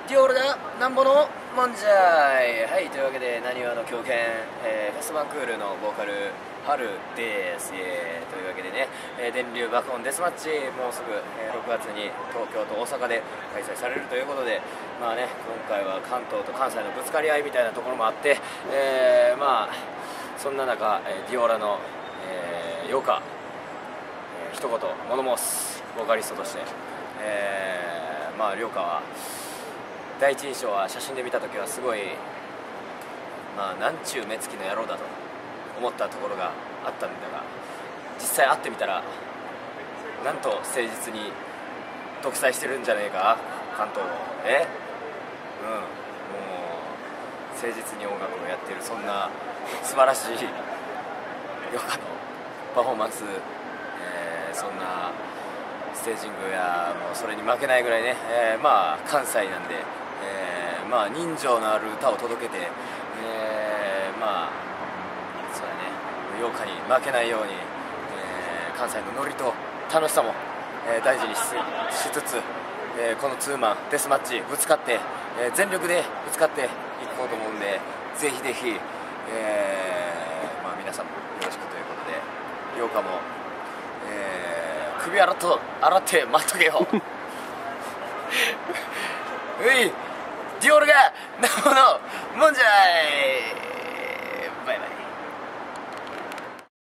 ディオールがなんぼのもんじゃい。はい、というわけでなにわの狂犬、フェスバンクールのボーカル春です。というわけでね、電流爆音デスマッチもうすぐ、6月に東京と大阪で開催されるということで、まあね、今回は関東と関西のぶつかり合いみたいなところもあって、まあそんな中、ディオーラの、ヨカ、一言物申すボーカリストとして、まあ涼香は第一印象は写真で見た時はすごい、まあなんちゅう目つきの野郎だと思ったところがあったんだが、実際会ってみたらなんと誠実に独裁してるんじゃねえか関東を。もう誠実に音楽をやっている、そんな素晴らしいヨカのパフォーマンス、そんなステージングやもうそれに負けないぐらいね、まあ関西なんで、まあ人情のある歌を届けて、まあそうだね、ヨカに負けないように、関西のノリと楽しさも、大事に しつつ、このツーマンデスマッチぶつかって、全力でぶつかっていこうと思うんで、ぜひぜひ、まあ、皆さんもよろしくということで、ヨカも、首洗って待っとけようい、ディオールがなものもんじゃい。バイバイ。